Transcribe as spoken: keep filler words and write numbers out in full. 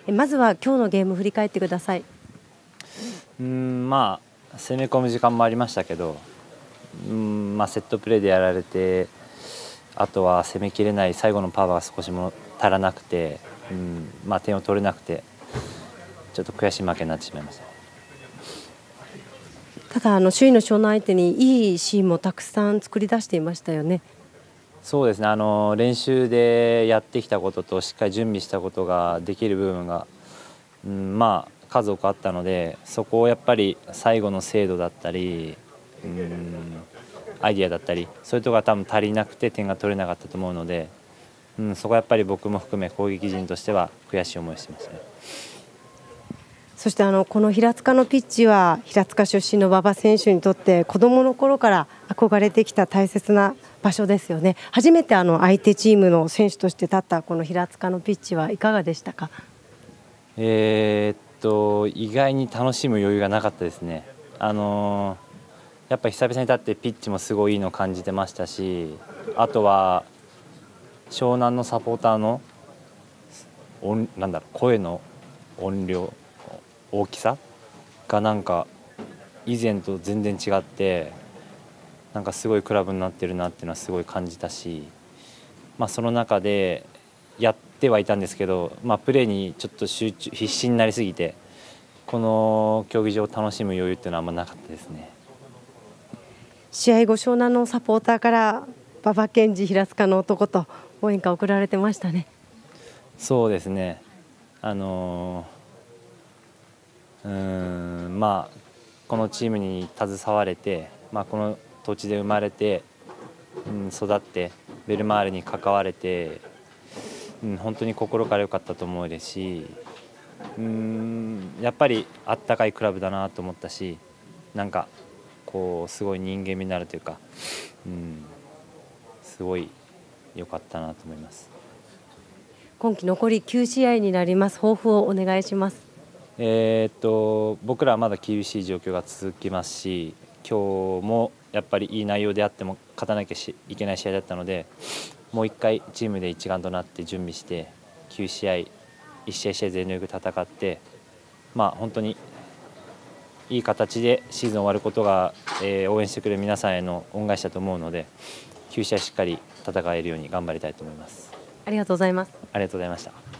まずは今日のゲーム振り返ってください。 うんまあ攻め込む時間もありましたけど、うんまあ、セットプレーでやられて、あとは攻めきれない最後のパワーが少しも足らなくて、うんまあ、点を取れなくてちょっと悔しい負けになってしまいました。 ただあの首位の湘南相手にいいシーンもたくさん作り出していましたよね。 そうですね、あの練習でやってきたこととしっかり準備したことができる部分が、うん、まあ数多くあったので、そこをやっぱり最後の精度だったり、うんアイディアだったりそういうところが多分足りなくて点が取れなかったと思うので、うん、そこはやっぱり僕も含め攻撃陣としては悔しい思いをしてましたね。 そしてあのこの平塚のピッチは平塚出身の馬場選手にとって子どもの頃から憧れてきた大切な場所ですよね。初めてあの相手チームの選手として立ったこの平塚のピッチはいかがでしたか？ えー、っと意外に楽しむ余裕がなかったですね。あのー、やっぱり久々に立ってピッチもすごいいいのを感じてましたし、あとは湘南のサポーターの音なんだろう声の音量大きさがなんか以前と全然違って、なんかすごいクラブになってるなっていうのはすごい感じたし、まあ、その中でやってはいたんですけど、まあ、プレーにちょっと集中必死になりすぎてこの競技場を楽しむ余裕っていうのはあんまなかったですね。 試合後湘南のサポーターから馬場健二平塚の男と応援歌送られてましたね。 そうですね、あのーうーんまあこのチームに携われて、まあ、この土地で生まれて、うん、育ってベルマーレに関われて、うん、本当に心から良かったと思うですし、うーんやっぱりあったかいクラブだなと思ったし、なんかこうすごい人間味になるというか、うん、すごい良かったなと思います。 今季残りきゅう試合になります。抱負をお願いします。 えーっと僕らはまだ厳しい状況が続きますし、今日もやっぱりいい内容であっても勝たなきゃいけない試合だったので、もう一回チームで一丸となって準備してきゅう試合いち試合一試合全力で戦って、まあ本当にいい形でシーズン終わることが、えー、応援してくれる皆さんへの恩返しだと思うので、きゅう試合しっかり戦えるように頑張りたいと思います。 ありがとうございます。 ありがとうございました。